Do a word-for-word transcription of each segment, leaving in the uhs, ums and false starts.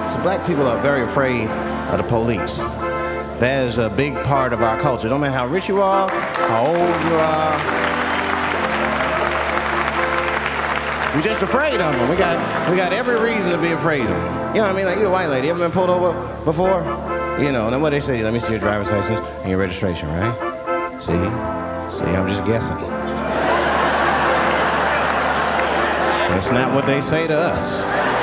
So black people are very afraid of the police. That is a big part of our culture. No matter how rich you are, how old you are, we're just afraid of them. We got, we got every reason to be afraid of them. You know what I mean? Like, you a white lady, ever been pulled over before? You know, and then what they say, let me see your driver's license and your registration, right? See? See, I'm just guessing. That's not what they say to us.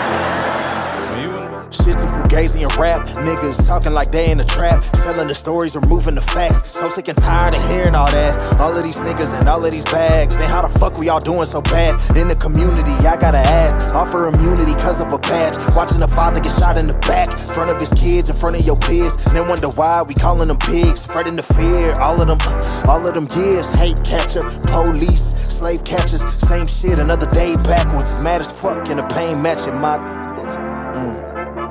Shit too fugazi and rap. Niggas talking like they in a trap, selling the stories or moving the facts. So sick and tired of hearing all that. All of these niggas and all of these bags. Then how the fuck we all doing so bad? In the community, I gotta ask. Offer immunity cause of a patch. Watching a father get shot in the back, in front of his kids, in front of your peers. Then wonder why we calling them pigs. Spreading the fear, all of them, all of them years. Hate catcher, police, slave catchers. Same shit, another day backwards. Mad as fuck in the pain matching my... Mm.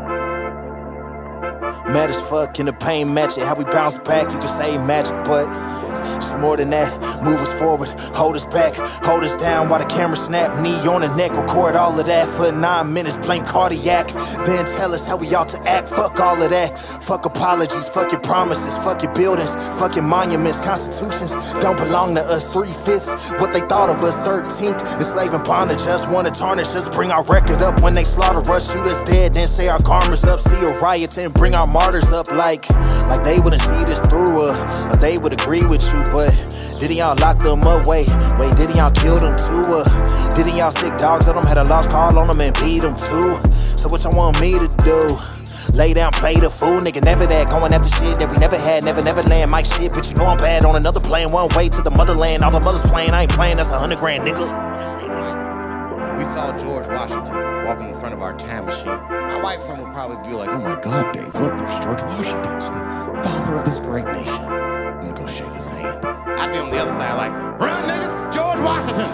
Mad as fuck in the pain match it. How we bounce back, you can say magic, but it's more than that. Move us forward, hold us back, hold us down while the camera snap. Knee on the neck, record all of that for nine minutes, blink cardiac. Then tell us how we ought to act, fuck all of that. Fuck apologies, fuck your promises, fuck your buildings, fuck your monuments. Constitutions don't belong to us. Three-fifths, what they thought of us. Thirteenth, enslaving bondage us. Wanna tarnish us, bring our record up when they slaughter us. Shoot us dead, then say our karma's up. See a riot and bring our martyrs up like Like they wouldn't see this through, uh, or they would agree with you. But didn't y'all lock them up? Wait, wait, didn't y'all kill them too? Uh, didn't y'all sick dogs on them, had a lost call on them and beat them too? So what y'all want me to do? Lay down, play the fool, nigga, never that. Going after shit that we never had, never, never land. Mike shit, but you know I'm bad on another plane. One way to the motherland, all the mothers playing, I ain't playing, that's a hundred grand, nigga. We saw George Washington walking in front of our time machine. My white friend would probably be like, oh my God, Dave, look, there's George Washington, it's the father of this great nation. I'm gonna go shake his hand. I'd be on the other side like, run, nigga, George Washington.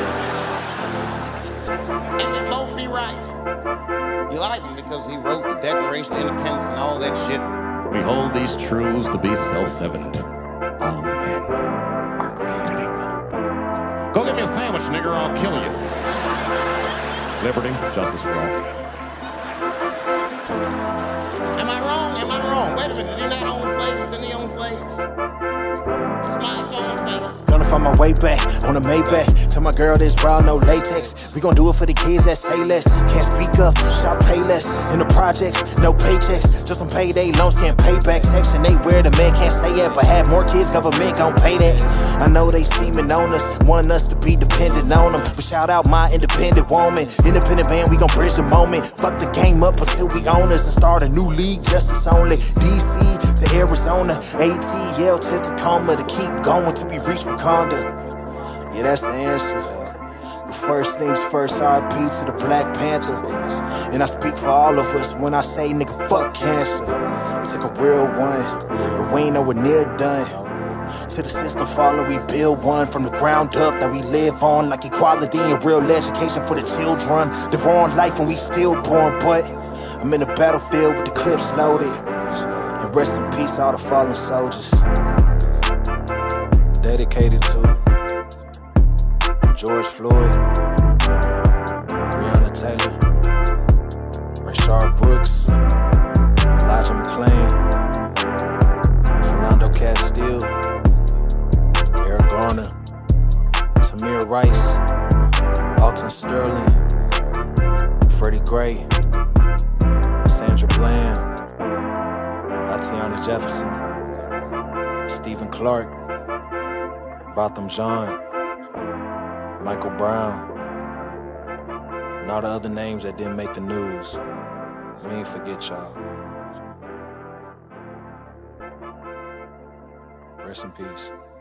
And we'd both be right. You like him because he wrote the Declaration of Independence and all that shit. We hold these truths to be self-evident. All men are created equal. Go get me a sandwich, nigger, or I'll kill you. Liberty, justice for all. Am I wrong? Am I wrong? Wait a minute, did he not own slaves? Didn't he own slaves? That's my, that's all I'm saying. Gonna find my way back on the Maybach. Tell my girl this raw, no latex. We gon' do it for the kids that say less. Can't speak up, shop pay less. In the projects, no paychecks. Just some payday loans, can't pay back. Section eight where the man can't stay at, but have more kids, government gon' pay that. I know they scheming on us, want us to be dependent on them. But shout out my independent woman. Independent man, we gon' bridge the moment. Fuck the game up until we own us and start a new league, justice only. D C to Arizona, A T L to Tacoma, to keep going till we reach Wakanda. Yeah, that's the answer. But first things first, R I P to the Black Panther. And I speak for all of us when I say, nigga, fuck cancer. It's like a real one, but we ain't nowhere near done. To the system falling, we build one from the ground up that we live on, like equality and real education for the children. The wrong life when we still born, but I'm in the battlefield with the clips loaded. And rest in peace all the fallen soldiers. Dedicated to George Floyd, Breonna Taylor, Rayshard Brooks, Elijah McClain, Philando Castile, Eric Garner, Tamir Rice, Alton Sterling, Freddie Gray, Sandra Bland, Atiana Jefferson, Stephen Clark, Botham Jean, Michael Brown, and all the other names that didn't make the news. We ain't forget y'all. Rest in peace.